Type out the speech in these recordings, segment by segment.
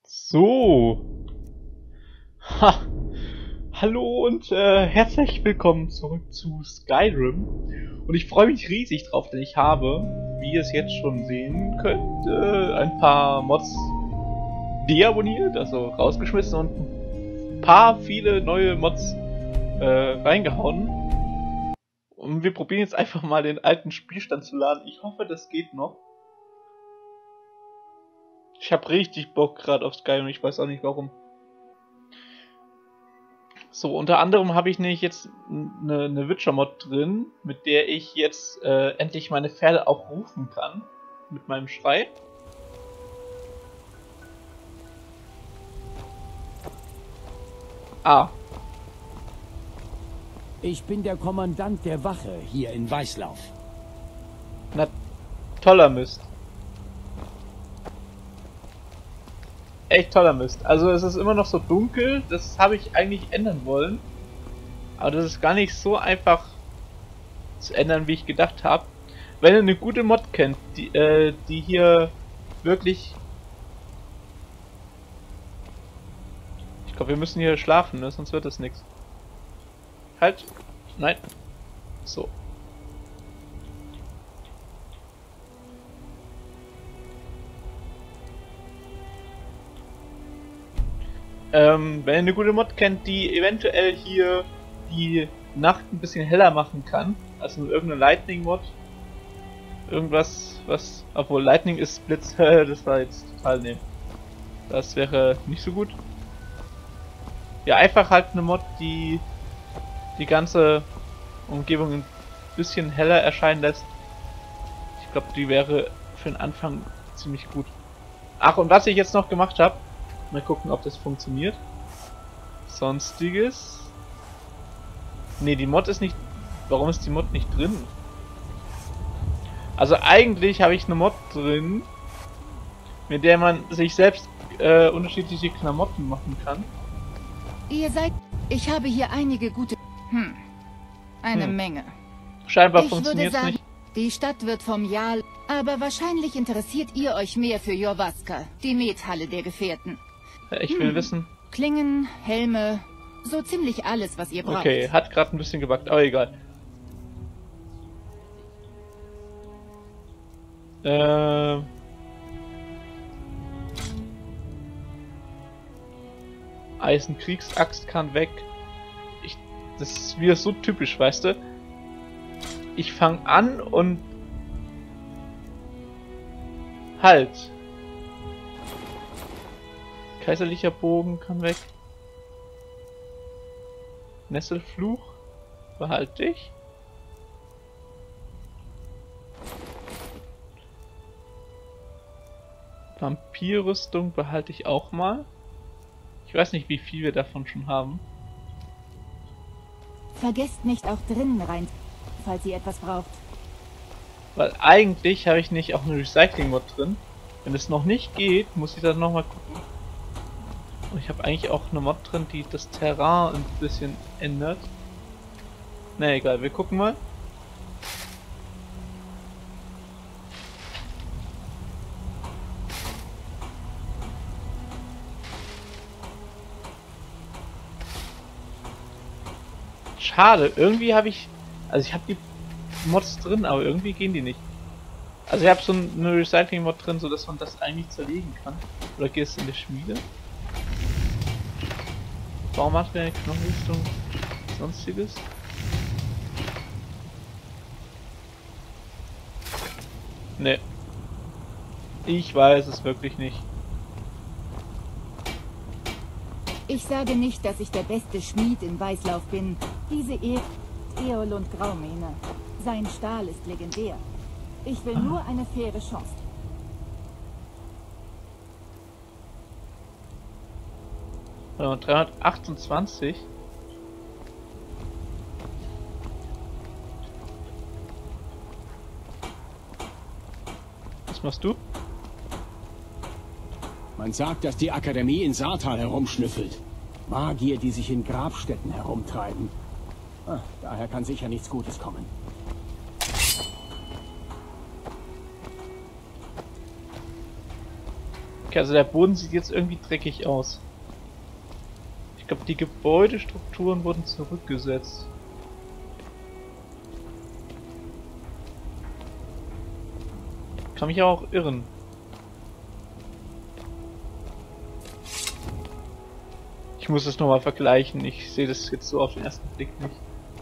So. Ha. Hallo und herzlich willkommen zurück zu Skyrim. Und ich freue mich riesig drauf, denn ich habe, wie ihr es jetzt schon sehen könnt, ein paar Mods deabonniert, also rausgeschmissen und viele neue Mods reingehauen. Und wir probieren jetzt einfach mal den alten Spielstand zu laden. Ich hoffe, das geht noch. Ich habe richtig Bock gerade auf Skyrim, ich weiß auch nicht warum. So, unter anderem habe ich nämlich jetzt eine Witcher-Mod drin, mit der ich jetzt endlich meine Pferde auch rufen kann. Mit meinem Schrei. Ah. Ich bin der Kommandant der Wache hier in Weißlauf. Na, toller Mist. Echt toller Mist. Also es ist immer noch so dunkel, das habe ich eigentlich ändern wollen. Aber das ist gar nicht so einfach zu ändern, wie ich gedacht habe. Wenn ihr eine gute Mod kennt, die hier wirklich... Ich glaube, wir müssen hier schlafen, ne? Sonst wird das nichts. Halt. Nein. So. Wenn ihr eine gute Mod kennt, die eventuell hier die Nacht ein bisschen heller machen kann, also irgendeine Lightning-Mod, irgendwas, was, obwohl Lightning ist Blitz, das war jetzt total neben. Das wäre nicht so gut. Ja, einfach halt eine Mod, die die ganze Umgebung ein bisschen heller erscheinen lässt. Ich glaube, die wäre für den Anfang ziemlich gut. Ach, und was ich jetzt noch gemacht habe, mal gucken, ob das funktioniert. Sonstiges. Ne, die Mod ist nicht... Warum ist die Mod nicht drin? Also eigentlich habe ich eine Mod drin, mit der man sich selbst unterschiedliche Klamotten machen kann. Ihr seid... Ich habe hier einige gute... Eine Menge. Scheinbar Ich funktioniert es nicht. Die Stadt wird vom Jarl... Aber wahrscheinlich interessiert ihr euch mehr für Jorvaska, die Methalle der Gefährten. Ich will wissen. Klingen, Helme, so ziemlich alles, was ihr braucht. Okay, hat gerade ein bisschen gebackt, aber egal. Eisenkriegsaxt kann weg. Das ist wieder so typisch, weißt du? Ich fange an und... Halt! Kaiserlicher Bogen kann weg. Nesselfluch behalte ich. Vampirrüstung behalte ich auch mal. Ich weiß nicht, wie viel wir davon schon haben. Vergesst nicht auch drinnen rein, falls ihr etwas braucht. Weil eigentlich habe ich nicht auch eine Recycling-Mod drin. Wenn es noch nicht geht, muss ich dann nochmal gucken. Und ich habe eigentlich auch eine Mod drin, die das Terrain ein bisschen ändert. Na egal, wir gucken mal. Schade, irgendwie habe ich... Also ich habe die Mods drin, aber irgendwie gehen die nicht. Also ich habe so eine Recycling-Mod drin, so dass man das eigentlich zerlegen kann. Oder geht es in der Schmiede? Warum macht der Knochenrüstung sonstiges? Ne. Ich weiß es wirklich nicht. Ich sage nicht, dass ich der beste Schmied in Weißlauf bin. Diese Eolund Graumähne. Sein Stahl ist legendär. Ich will nur eine faire Chance. Warte mal, 328. Was machst du? Man sagt, dass die Akademie in Saartal herumschnüffelt. Magier, die sich in Grabstätten herumtreiben. Daher kann sicher nichts Gutes kommen. Okay, also der Boden sieht jetzt irgendwie dreckig aus. Ich glaube, die Gebäudestrukturen wurden zurückgesetzt. Kann mich auch irren. Ich muss es nochmal vergleichen. Ich sehe das jetzt so auf den ersten Blick nicht.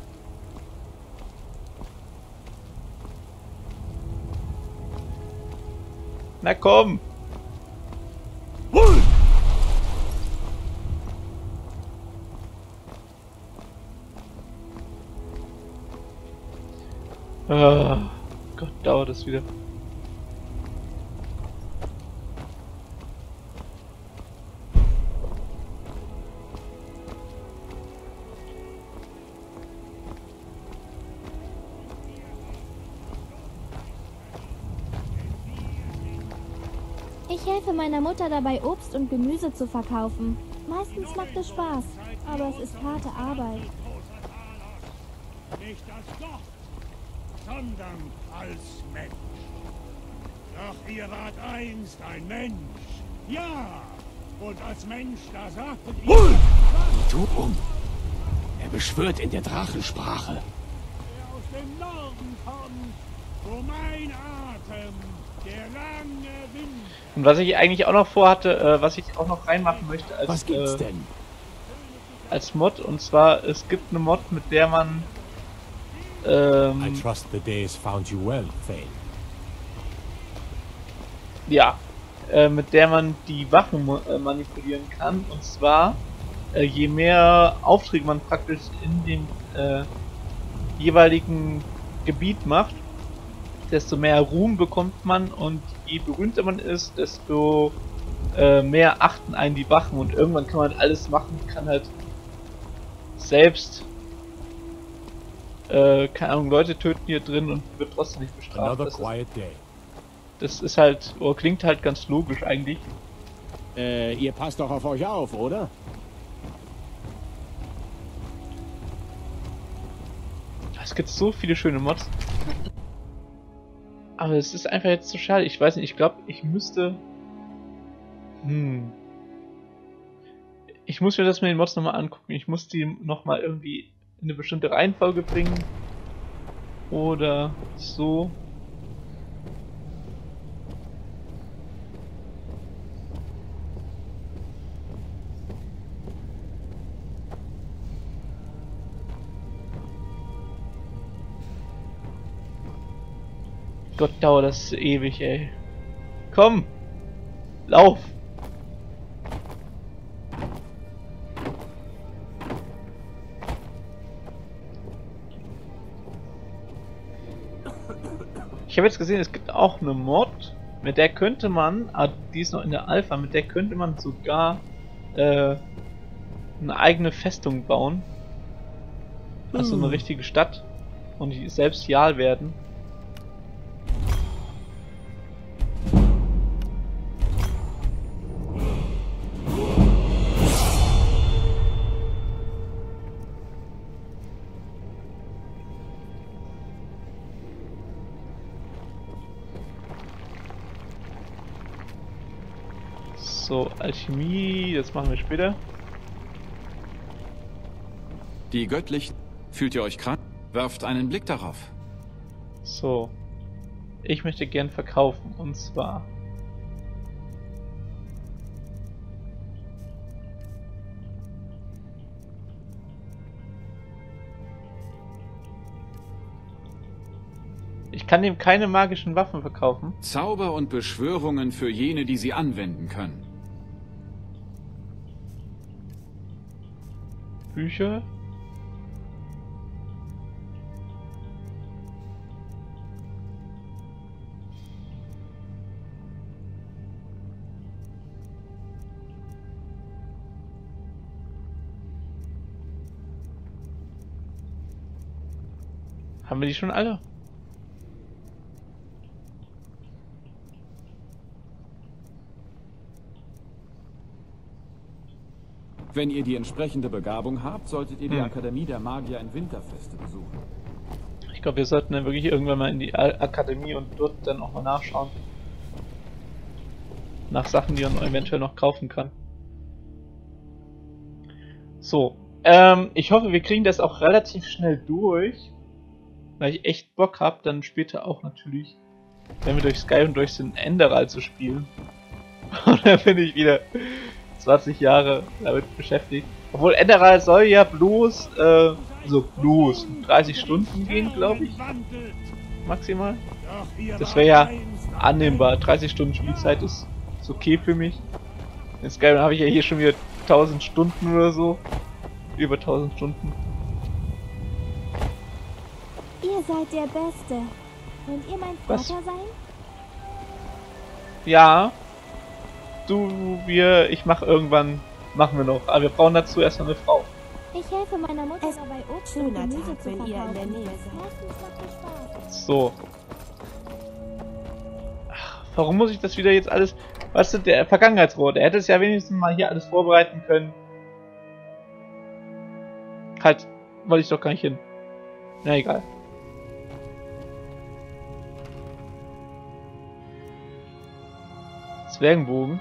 Na komm! Ah, Gott, dauert das wieder. Ich helfe meiner Mutter dabei, Obst und Gemüse zu verkaufen. Meistens macht es Spaß, aber es ist harte Arbeit. Nicht als Gott, sondern als Mensch. Doch ihr wart einst ein Mensch. Ja, und als Mensch, da sagtet ihr... Tu um! Er beschwört in der Drachensprache. Der aus dem Norden kommt, wo mein Atem, der lange Wind... Und was ich eigentlich auch noch vorhatte, was ich auch noch reinmachen möchte als, Was gibt's denn? als Mod, und zwar, es gibt eine Mod, mit der man I trust the days found you well, Thane. ja, mit der man die Wachen manipulieren kann, und zwar, je mehr Aufträge man praktisch in dem jeweiligen Gebiet macht, desto mehr Ruhm bekommt man, und je berühmter man ist, desto mehr achten einen die Wachen, und irgendwann kann man alles machen, kann halt selbst keine Ahnung, Leute töten hier drin und wird trotzdem nicht bestraft. Another quiet day. Das ist halt, oder klingt halt ganz logisch eigentlich. Ihr passt doch auf euch auf, oder? Es gibt so viele schöne Mods. Aber es ist einfach jetzt so schade. Ich weiß nicht, ich glaube, ich müsste... Ich muss mir das mit den Mods nochmal angucken. Ich muss die nochmal irgendwie in eine bestimmte Reihenfolge bringen. Oder so. Gott, dauert das ewig, ey. Komm! Lauf! Ich habe jetzt gesehen, es gibt auch eine Mod, mit der könnte man, die ist noch in der Alpha, mit der könnte man sogar eine eigene Festung bauen. Also eine richtige Stadt. Und die selbst Jarl werden. So, Alchemie, das machen wir später. Die Göttlichen. Fühlt ihr euch krank? Werft einen Blick darauf. So. Ich möchte gern verkaufen, und zwar... Ich kann ihm keine magischen Waffen verkaufen. Zauber und Beschwörungen für jene, die sie anwenden können. Bücher. Haben wir die schon alle? Wenn ihr die entsprechende Begabung habt, solltet ihr die Akademie der Magier in Winterfeste besuchen. Ich glaube, wir sollten dann wirklich irgendwann mal in die Akademie und dort dann auch mal nachschauen. nach Sachen, die man eventuell noch kaufen kann. So, ich hoffe, wir kriegen das auch relativ schnell durch, weil ich echt Bock habe, dann später auch natürlich, wenn wir durch Sky und durch den Enderal zu spielen. Und dann bin ich wieder 20 Jahre damit beschäftigt. Obwohl Enderal soll ja bloß, 30 Stunden gehen, glaube ich. Maximal. Das wäre ja annehmbar. 30 Stunden Spielzeit ist okay für mich. In Skyrim habe ich ja hier schon wieder 1000 Stunden oder so. Über 1000 Stunden. Ihr seid der Beste. Könnt ihr mein Vater sein? Ja. Machen wir noch. Aber wir brauchen dazu erstmal eine Frau. Ich helfe meiner Mutter dabei, Obst und Gemüse zu verkaufen. So. Ach, warum muss ich das wieder jetzt alles... Was ist der Vergangenheitsrohr? Der hätte es ja wenigstens mal hier alles vorbereiten können. Halt, wollte ich doch gar nicht hin. Na egal. Zwergenbogen.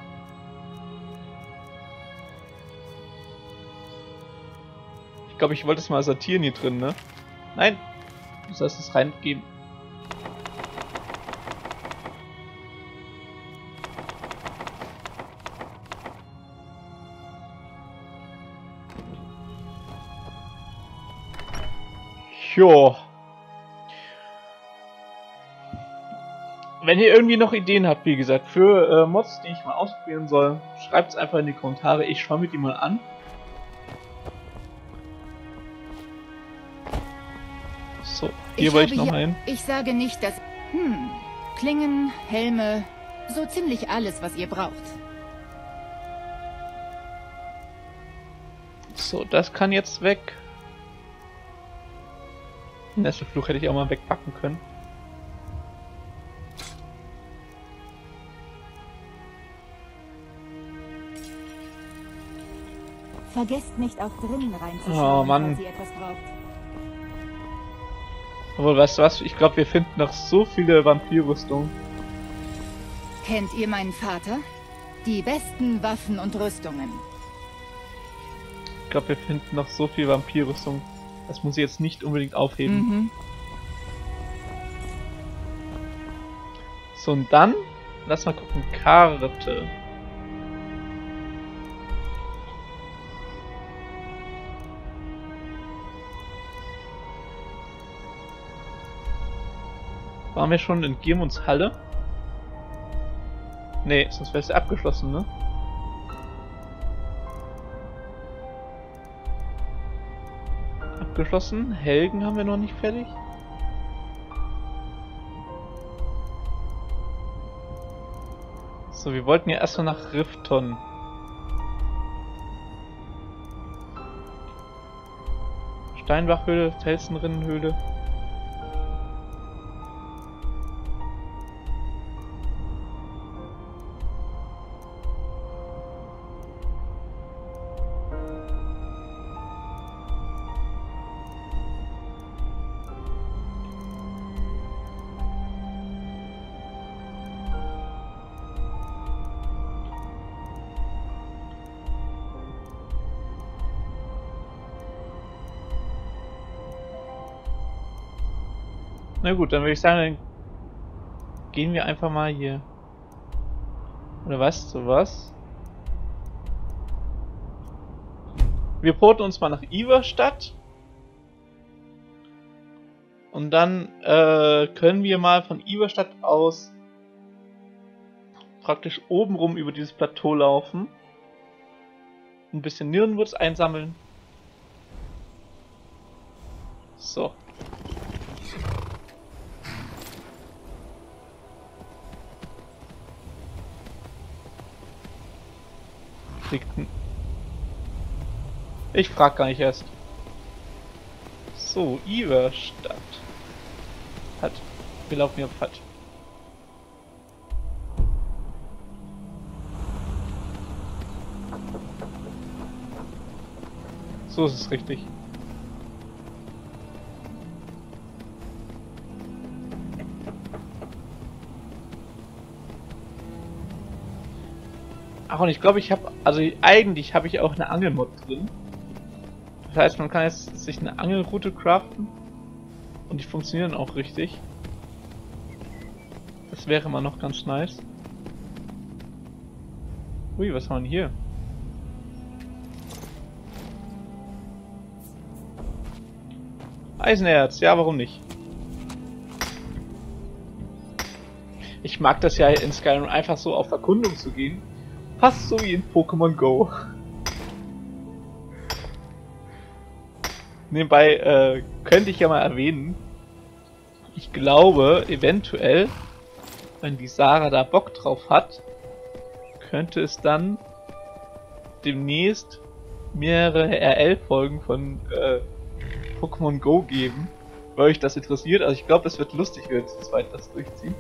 Ich glaube, ich wollte es mal sortieren hier drin, ne? Nein! Du sollst es reingeben. Jo. Wenn ihr irgendwie noch Ideen habt, wie gesagt, für Mods, die ich mal ausprobieren soll, schreibt es einfach in die Kommentare. Ich schaue mir die mal an. So, hier wollte ich noch mal hin. Ich sage nicht, dass... Klingen, Helme, so ziemlich alles, was ihr braucht. So, das kann jetzt weg. Nesselfluch hätte ich auch mal wegpacken können. Vergesst nicht auch drinnen reinzuschauen, Oh Mann. falls ihr etwas braucht. Obwohl, weißt du was? Ich glaube, wir finden noch so viele Vampirrüstungen. Kennt ihr meinen Vater? Die besten Waffen und Rüstungen. Ich glaube, wir finden noch so viel Vampirrüstung. Das muss ich jetzt nicht unbedingt aufheben. So, und dann, lass mal gucken, Karte. Waren wir schon in Girmunds Halle? Nee, sonst wäre es ja abgeschlossen, ne? Abgeschlossen. Helgen haben wir noch nicht fertig. So, wir wollten ja erstmal nach Rifton. Steinbachhöhle, Felsenrinnenhöhle. Na gut, dann würde ich sagen, dann gehen wir einfach mal hier. Oder was? So was? Wir porten uns mal nach Iverstadt. Und dann können wir mal von Iverstadt aus praktisch obenrum über dieses Plateau laufen. Ein bisschen Nirnwurz einsammeln. So. Ich frag gar nicht erst. So, Iverstadt. Halt. Wir laufen hier auf Halt. So ist es richtig. Ach, und ich glaube, ich habe, also eigentlich habe ich auch eine Angelmod drin. Das heißt, man kann jetzt sich eine Angelroute craften und die funktionieren auch richtig. Das wäre mal noch ganz nice. Ui, was haben wir denn hier? Eisenerz, ja, warum nicht? Ich mag das ja in Skyrim einfach so auf Erkundung zu gehen. Fast so wie in Pokémon Go. Nebenbei könnte ich ja mal erwähnen, ich glaube, eventuell, wenn die Sarah da Bock drauf hat, könnte es dann demnächst mehrere RL-Folgen von Pokémon Go geben, weil euch das interessiert. Also ich glaube, das wird lustig, wenn wir zu zweit das durchziehen.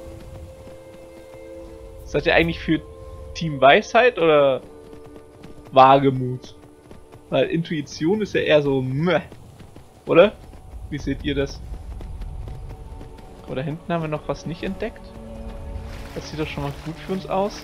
Seid ihr eigentlich für Team Weisheit oder Wagemut? Weil Intuition ist ja eher so meh, oder? Wie seht ihr das? Oder hinten haben wir noch was nicht entdeckt. Das sieht doch schon mal gut für uns aus.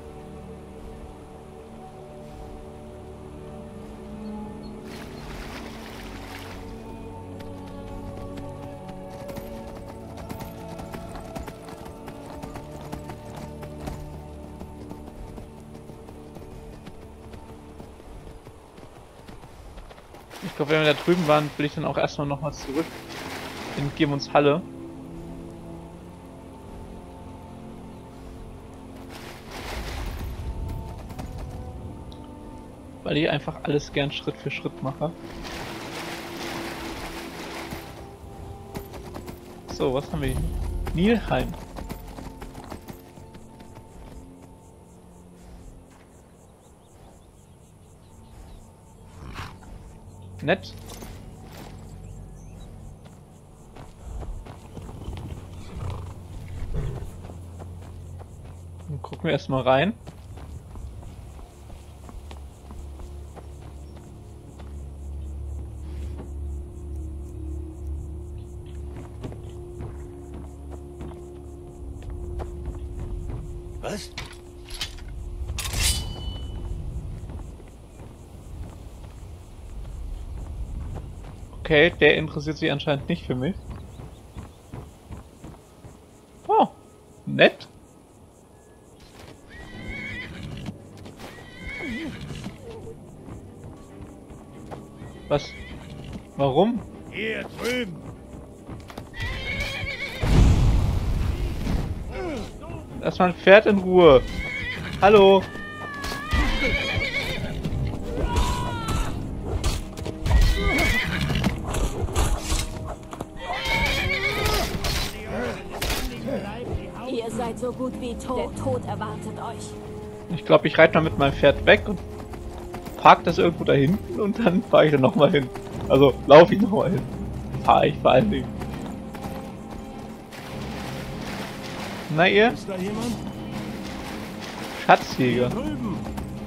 Ich glaube, wenn wir da drüben waren, will ich dann auch erstmal nochmal zurück in Gemunds Halle. Weil ich einfach alles gern Schritt für Schritt mache. So, was haben wir hier? Nilheim. Nett. Dann gucken wir erstmal rein. Was? Okay, der interessiert sich anscheinend nicht für mich. Oh, nett. Was? Warum? Hier drüben. Lass mal ein Pferd in Ruhe. Hallo. Ihr seid so gut wie tot. Der Tod erwartet euch. Ich glaube, ich reite mal mit meinem Pferd weg und park das irgendwo da hinten und dann fahre ich da nochmal hin. Also laufe ich nochmal hin. Fahre ich vor allen Dingen. Na ihr? Ist da jemand? Schatzjäger. Drüben.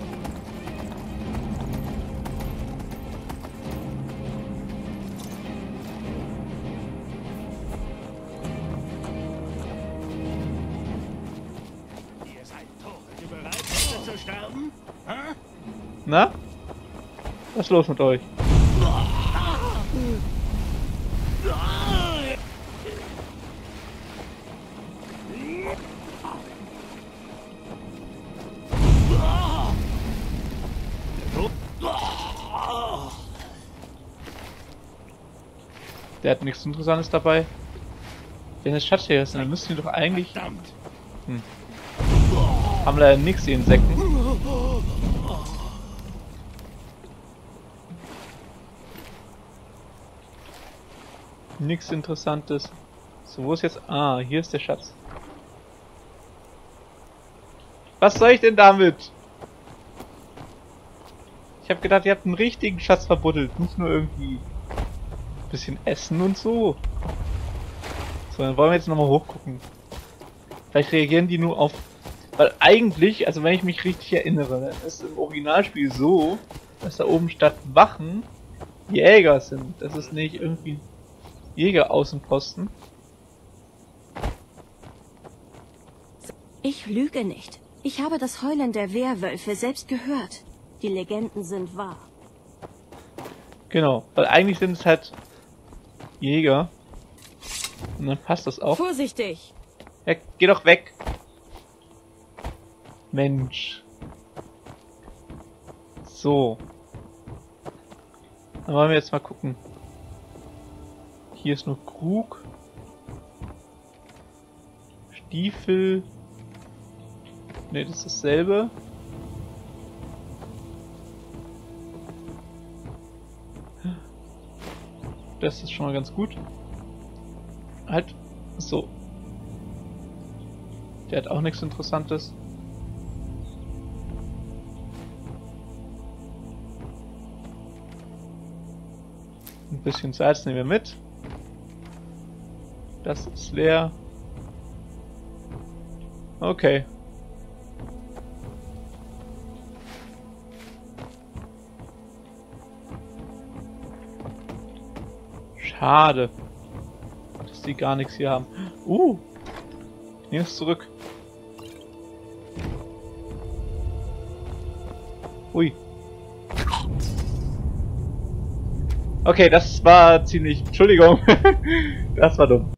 Ihr seid tot. Seid ihr bereit, heute zu sterben? Hä? Na? Was ist los mit euch? Der hat nichts Interessantes dabei. Wenn es Schatzjäger sind, dann müssten die doch eigentlich... Verdammt. Haben leider nichts, die Insekten. Nichts Interessantes. So, wo ist jetzt... Ah, hier ist der Schatz. Was soll ich denn damit? Ich habe gedacht, ihr habt einen richtigen Schatz verbuddelt. Nicht nur irgendwie ein bisschen Essen und so. So, dann wollen wir jetzt nochmal hochgucken. Vielleicht reagieren die nur auf... Weil eigentlich, also wenn ich mich richtig erinnere, dann ist im Originalspiel so, dass da oben statt Wachen Jäger sind. Das ist nicht irgendwie Jägeraußenposten. Ich lüge nicht. Ich habe das Heulen der Werwölfe selbst gehört. Die Legenden sind wahr. Genau, weil eigentlich sind es halt Jäger. Und dann passt das auch. Vorsichtig! Ja, geh doch weg! Mensch. So. Dann wollen wir jetzt mal gucken. Hier ist nur Krug. Stiefel. Ne, das ist dasselbe. Das ist schon mal ganz gut. Halt. So. Der hat auch nichts Interessantes. Ein bisschen Salz nehmen wir mit. Das ist leer. Okay. Schade, dass die gar nichts hier haben. Ich nehme es zurück. Ui. Okay, das war ziemlich... Entschuldigung. Das war dumm.